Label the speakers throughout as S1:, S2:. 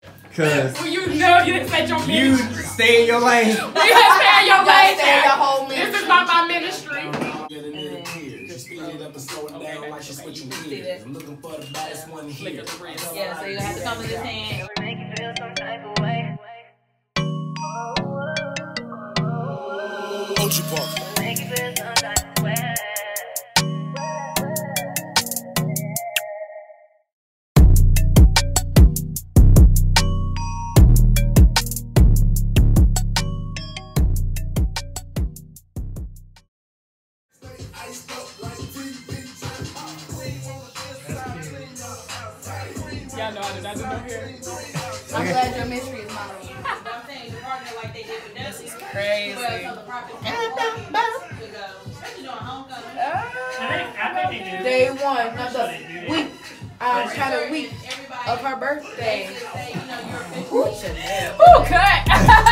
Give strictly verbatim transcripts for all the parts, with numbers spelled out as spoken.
S1: Cause
S2: well, you know you didn't say your ministry.
S1: You stay in your lane.
S2: You didn't stay in your lane.
S3: Stay in your whole ministry.
S2: This is not my ministry.
S3: Yeah, so you have to come with this hand. Make you feel some type of way.
S4: Ochi Park.
S3: Make you feel some type of way.
S2: Y'all know I did not do no hair.
S3: I'm glad your mystery is mine.
S2: I'm saying the partner like they did with Dusty. It's crazy. But so the
S3: Day one, not the week, um, kind of week of her birthday.
S2: Ooh, cut.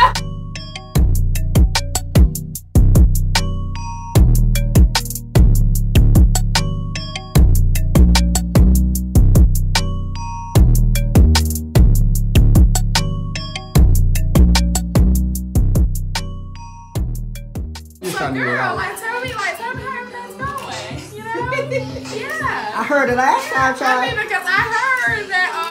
S1: Girl,
S2: like tell me, like tell me how that's going. You know? Yeah.
S1: I heard it last time,
S2: I
S1: child.
S2: mean, because I heard that. Uh,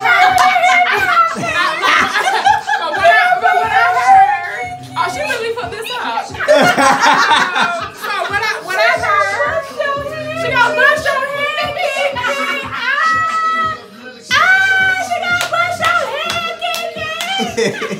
S2: but, when I, but when I heard, oh, she really put this up. so, so when I when I heard, she gonna brush your head, Kiki. Ah, ah, she gonna brush your head, Kiki.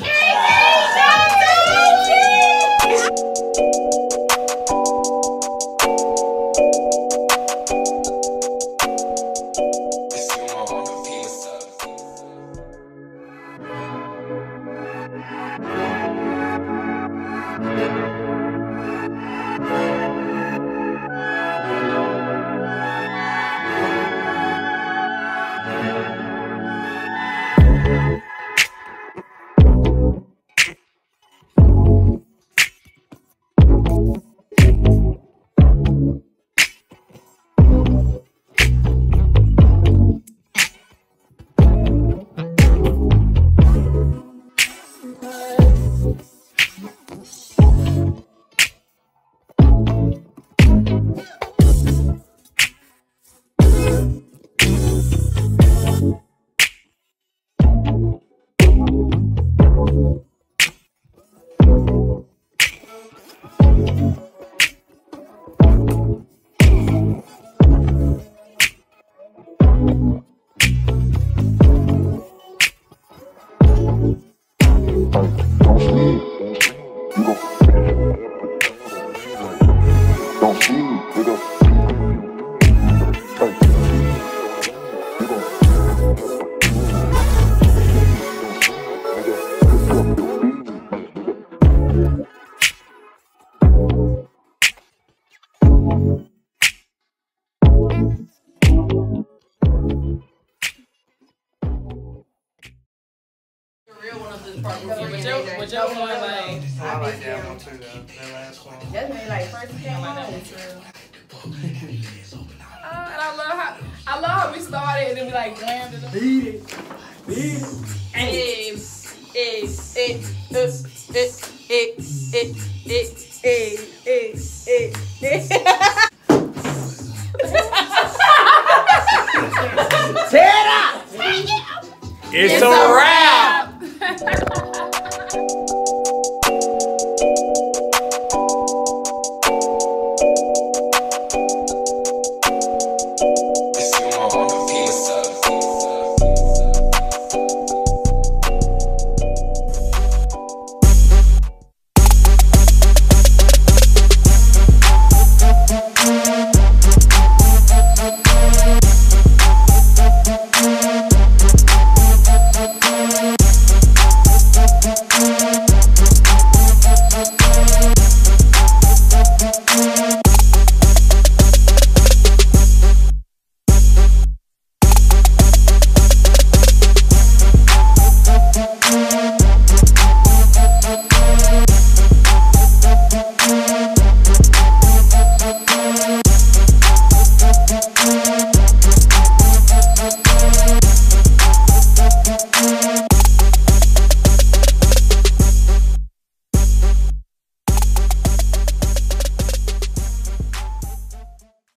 S2: But your one, like,
S5: I like that one too, though. That last one.
S3: That's maybe like first came
S2: I like that
S3: home.
S2: one too. Uh, and I love how I love how we started and then we like glammed it.
S1: Beat it. Beat it.
S2: Hey, hey, hey, hey, hey, hey, hey, hey, hey, hey, hey.
S1: Tear it up.
S5: It's,
S2: It's
S5: a
S2: a
S5: wrap.